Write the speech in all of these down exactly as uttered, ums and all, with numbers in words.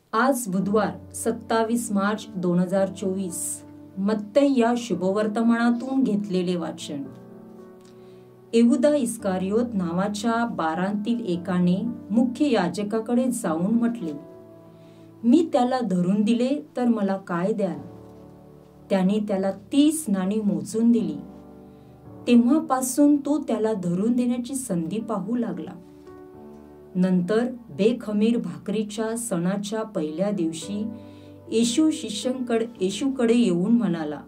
आज बुधवार सत्तावीस मार्च दोन हजार चोवीस मत्तई या शुभवर्तमानातून घेतलेले वाचन. यहूदा इस्कारियोत नावाच्या बारांतील एकाने मुख्य याजकाकडे जाऊन म्हटले, मी त्याला धरून दिले तर मला काय द्याल? त्याने त्याला तीस नाणी मोजून दिली. तेव्हापासून तो त्याला धरून देण्याची संधी पाहू लागला. नंतर बेखमीर भाकरीच्या सणाच्या पहिल्या दिवशी येशू शिष्यांकडे येशूकडे येऊन म्हणाला,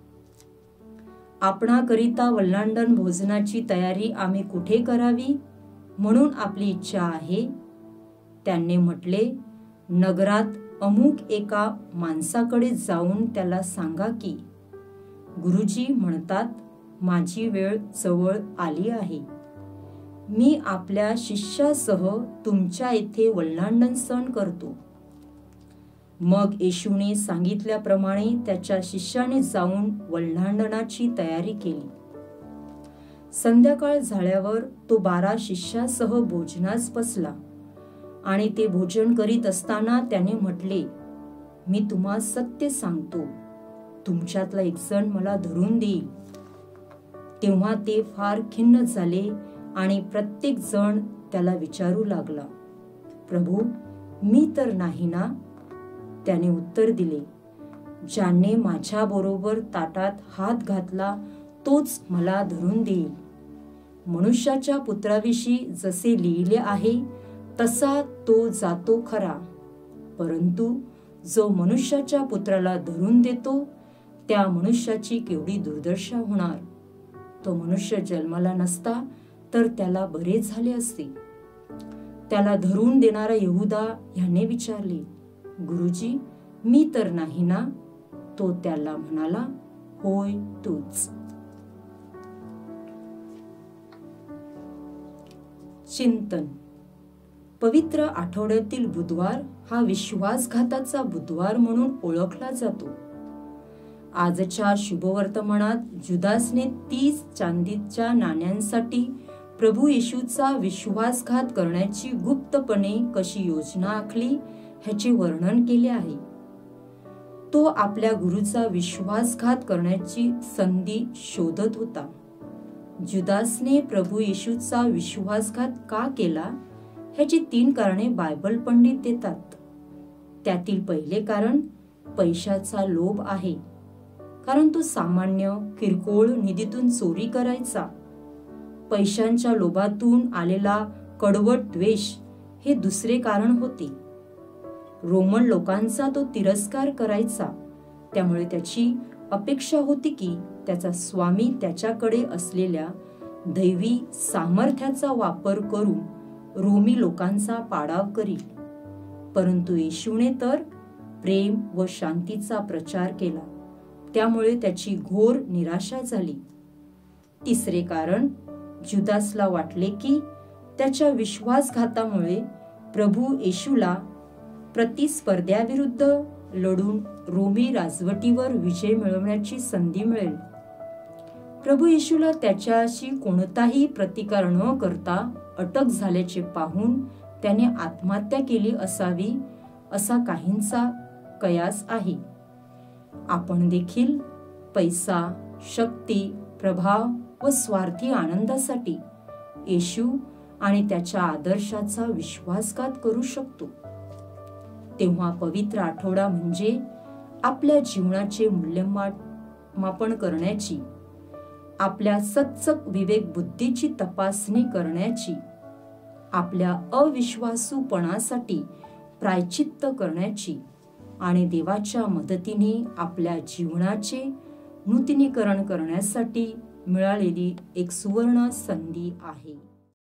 आपणाकरिता वल्हांडण भोजनाची तयारी आम्ही कुठे करावी म्हणून आपली इच्छा आहे. त्यांनी म्हटले, नगरात अमुक एका माणसाकडे जाऊन त्याला सांगा की गुरुजी म्हणतात, माझी वेळ जवळ आली आहे. मी आपल्या शिष्यासह तुमच्या येथे वल्हांडण सण करतो. मग येशूने सांगितल्याप्रमाणे त्याच्या शिष्याने जाऊन वल्हांडणाची तयारी केली. संध्याकाळ झाल्यावर तो बारा शिष्यासह भोजनास बसला आणि ते भोजन करीत असताना त्याने म्हटले, मी तुम्हा सत्य सांगतो, तुमच्यातला एक जण मला धरून देईल. तेव्हा ते फार खिन्न झाले आणि प्रत्येक जण त्याला विचारू लागला, प्रभू, मी तर नाही ना? त्याने उत्तर दिले, ज्याने माझ्या बरोबर ताटात हात घातला तोच मला धरून देईल. मनुष्याच्या पुत्राविषयी जसे लिहिले आहे तसा तो जातो खरा, परंतु जो मनुष्याच्या पुत्राला धरून देतो त्या मनुष्याची केवढी दुर्दशा होणार. तो मनुष्य जन्माला नसता तर त्याला बरे झाले असते. त्याला धरून देणारा यहूदा ह्याने विचारले, गुरुजी, मी तर नाही ना? तो त्याला म्हणाला, होय, तूच. चिंतन. पवित्र आठवड्यातील बुधवार हा विश्वासघाताचा बुधवार म्हणून ओळखला जातो. आजच्या शुभवर्तमानात जुदासने तीस चांदीच्या नाण्यांसाठी प्रभू येशूचा विश्वासघात करण्याची गुप्तपणे कशी योजना आखली ह्याचे वर्णन केले आहे. तो आपल्या गुरुचा विश्वासघात करण्याची संधी शोधत होता. जुदासने प्रभू येशूचा विश्वासघात का केला ह्याची तीन कारणे बायबल पंडित देतात. त्यातील पहिले कारण पैशाचा लोभ आहे, कारण तो सामान्य किरकोळ निधीतून चोरी करायचा. पैशांच्या लोभातून आलेला कडवट द्वेष हे दुसरे कारण होते. रोमन लोकांचा तो तिरस्कार करायचा, त्यामुळे त्याची अपेक्षा होती की त्याचा स्वामी त्याच्याकडे असलेल्या दैवी सामर्थ्याचा वापर करून रोमी लोकांचा पाडाव करील. परंतु येशूने तर प्रेम व शांतीचा प्रचार केला, त्यामुळे त्याची घोर निराशा झाली. तिसरे कारण, जुदासला वाटले की त्याच्या विश्वासघातामुळे प्रभू येशूला प्रतिस्पर्ध्याविरुद्ध लढून रोमी राजवटीवर विजय मिळवण्याची संधी मिळेल. प्रभू येशूला त्याच्याशी कोणताही प्रतिकार न करता अटक झाल्याचे पाहून त्याने आत्महत्या केली असावी असा काहींचा कयास आहे. आपण देखील पैसा, शक्ती, प्रभाव व स्वार्थी आनंदासाठी येशू आणि त्याच्या आदर्शाचा विश्वासघात करू शकतो. तेव्हा पवित्र आठवडा म्हणजे आपल्या जीवनाचे मूल्यमापन करण्याची, आपल्या सच्चक विवेक बुद्धीची तपासणी करण्याची, आपल्या अविश्वासूपणासाठी प्रायश्चित्त करण्याची आणि देवाच्या मदतीने आपल्या जीवनाचे नूतनीकरण करण्यासाठी मिळालेली एक सुवर्ण संधी आहे.